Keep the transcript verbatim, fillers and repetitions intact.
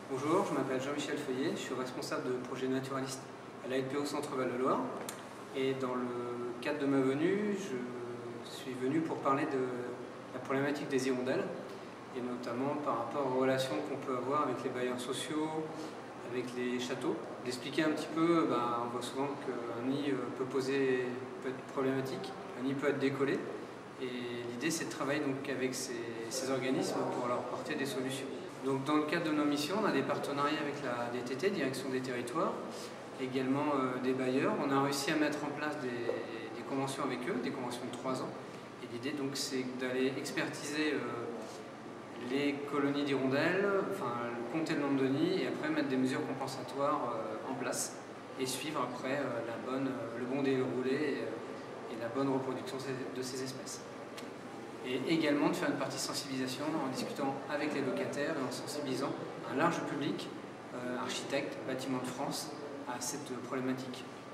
Bonjour, je m'appelle Jean-Michel Feuillet, je suis responsable de projet naturaliste à l'A L P O Centre Val de Loire. Et dans le cadre de ma venue, je suis venu pour parler de la problématique des hirondelles, et notamment par rapport aux relations qu'on peut avoir avec les bailleurs sociaux, avec les châteaux. D'expliquer un petit peu, ben, on voit souvent qu'un nid peut poser, peut être problématique, un nid peut être décollé. Et l'idée, c'est de travailler donc avec ces, ces organismes pour leur porter des solutions. Donc, dans le cadre de nos missions, on a des partenariats avec la D T T, Direction des Territoires, également euh, des bailleurs. On a réussi à mettre en place des, des conventions avec eux, des conventions de trois ans. Et l'idée, donc, c'est d'aller expertiser euh, les colonies d'hirondelles, enfin, compter le nombre de nids et après mettre des mesures compensatoires euh, en place et suivre après euh, la bonne, euh, le bon déroulé et, euh, et la bonne reproduction de ces espèces. Et également de faire une partie sensibilisation en discutant avec les locataires et en sensibilisant un large public, euh, architectes, bâtiments de France, à cette problématique.